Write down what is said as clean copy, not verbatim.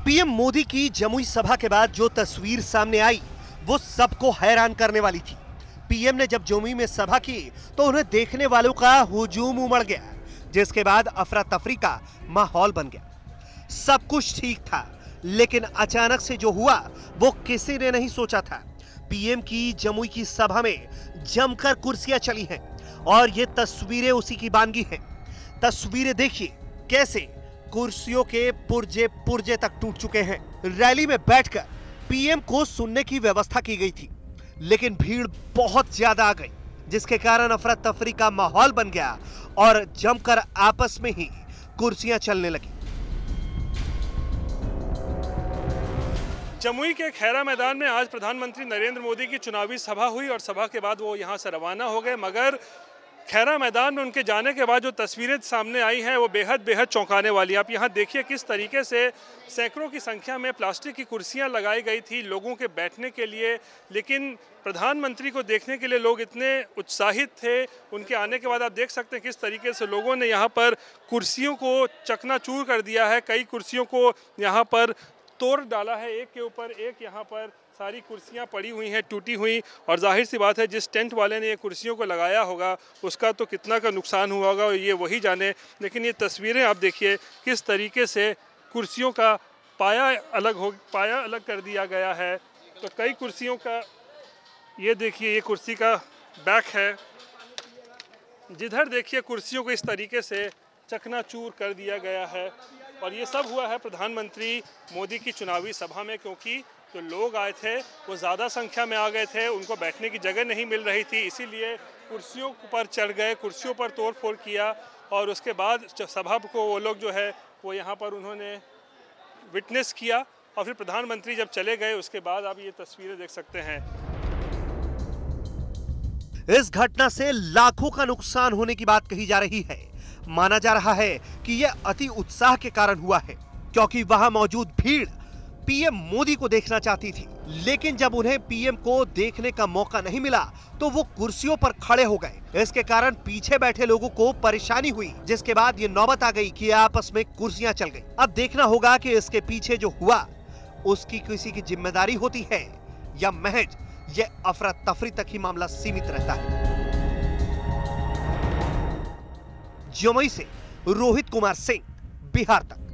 PM Modi की जमुई सभा के बाद जो तस्वीर सामने आई वो सबको हैरान करने वाली थी। पीएम ने जब जमुई में सभा की तो उन्हें देखने वालों का हुजूम उमड़ गया, जिसके बाद अफरा तफरी का माहौल बन गया। सब कुछ ठीक था, लेकिन अचानक से जो हुआ वो किसी ने नहीं सोचा था। पीएम की जमुई की सभा में जमकर कुर्सियां चली हैं और ये तस्वीरें उसी की बानगी हैं। तस्वीरें देखिए कैसे कुर्सियों के पुर्जे पुर्जे तक टूट चुके हैं। रैली में बैठकर पीएम को सुनने की व्यवस्था की गई थी, लेकिन भीड़ बहुत ज्यादा आ गई, जिसके कारण अफरा तफरी का माहौल बन गया और जमकर आपस में ही कुर्सियां चलने लगी। जमुई के खैरा मैदान में आज प्रधानमंत्री नरेंद्र मोदी की चुनावी सभा हुई और सभा के बाद वो यहाँ से रवाना हो गए, मगर खैरा मैदान में उनके जाने के बाद जो तस्वीरें सामने आई हैं वो बेहद चौंकाने वाली। आप यहाँ देखिए किस तरीके से सैकड़ों की संख्या में प्लास्टिक की कुर्सियाँ लगाई गई थी लोगों के बैठने के लिए, लेकिन प्रधानमंत्री को देखने के लिए लोग इतने उत्साहित थे। उनके आने के बाद आप देख सकते हैं किस तरीके से लोगों ने यहाँ पर कुर्सियों को चकनाचूर कर दिया है। कई कुर्सियों को यहाँ पर तोड़ डाला है, एक के ऊपर एक यहाँ पर सारी कुर्सियाँ पड़ी हुई हैं टूटी हुई। और जाहिर सी बात है जिस टेंट वाले ने ये कुर्सियों को लगाया होगा उसका तो कितना का नुकसान हुआ होगा ये वही जाने। लेकिन ये तस्वीरें आप देखिए किस तरीके से कुर्सियों का पाया अलग कर दिया गया है। तो कई कुर्सियों का ये देखिए, ये कुर्सी का बैक है, जिधर देखिए कुर्सियों को इस तरीके से चकनाचूर कर दिया गया है। और ये सब हुआ है प्रधानमंत्री मोदी की चुनावी सभा में, क्योंकि जो लोग आए थे वो ज़्यादा संख्या में आ गए थे, उनको बैठने की जगह नहीं मिल रही थी, इसीलिए कुर्सियों पर चढ़ गए, कुर्सियों पर तोड़फोड़ किया। और उसके बाद सभा को वो लोग जो है वो यहाँ पर उन्होंने विटनेस किया। और फिर प्रधानमंत्री जब चले गए उसके बाद आप ये तस्वीरें देख सकते हैं। इस घटना से लाखों का नुकसान होने की बात कही जा रही है। माना जा रहा है कि यह अति उत्साह के कारण हुआ है, क्योंकि वहां मौजूद भीड़ पीएम मोदी को देखना चाहती थी, लेकिन जब उन्हें पीएम को देखने का मौका नहीं मिला तो वो कुर्सियों पर खड़े हो गए। इसके कारण पीछे बैठे लोगों को परेशानी हुई, जिसके बाद ये नौबत आ गई कि आपस में कुर्सियां चल गई। अब देखना होगा कि इसके पीछे जो हुआ उसकी किसी की जिम्मेदारी होती है या महज ये अफरा तफरी तक ही मामला सीमित रहता है। जमुई से रोहित कुमार सिंह, बिहार तक।